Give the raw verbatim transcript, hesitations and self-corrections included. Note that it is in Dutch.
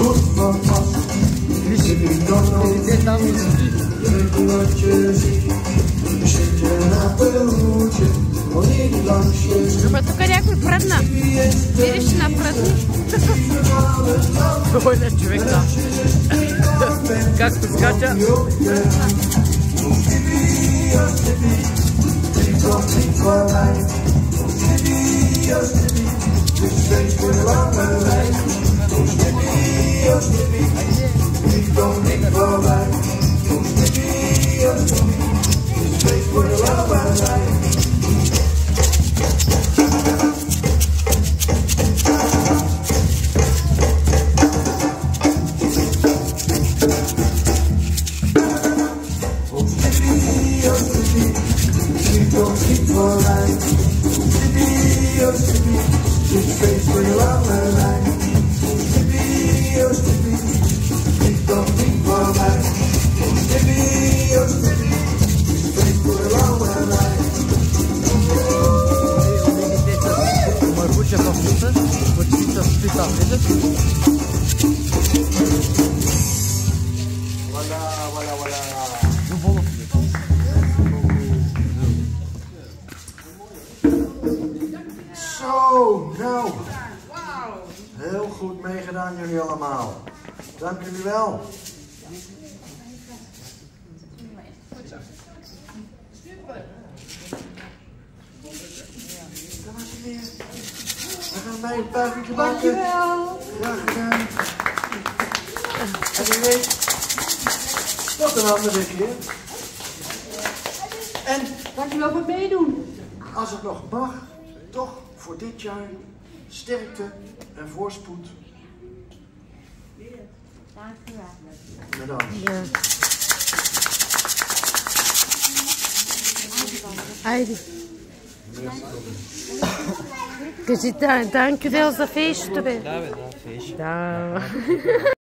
goed van pas. Dit is dan Je weet niet wat je ziet. Je zit je een appelhoedje. Wanneer die langs je ziet. Maar toen kan je ook pratna. Weer is je naar pratni. довольно човек там. Както скача. Zo, nou. Heel goed meegedaan jullie allemaal. Dank jullie wel. Dames en heren, we gaan mij een buigje maken. Dankjewel. Graag gedaan. En wie weet, tot een andere keer. En Dankjewel voor het meedoen. als het nog mag, toch voor dit jaar sterkte en voorspoed. Dankjewel. Bedankt. Ja. Heidi. Кажи, да, dankjewel за feestje. Да, бе, да, feestje. Да.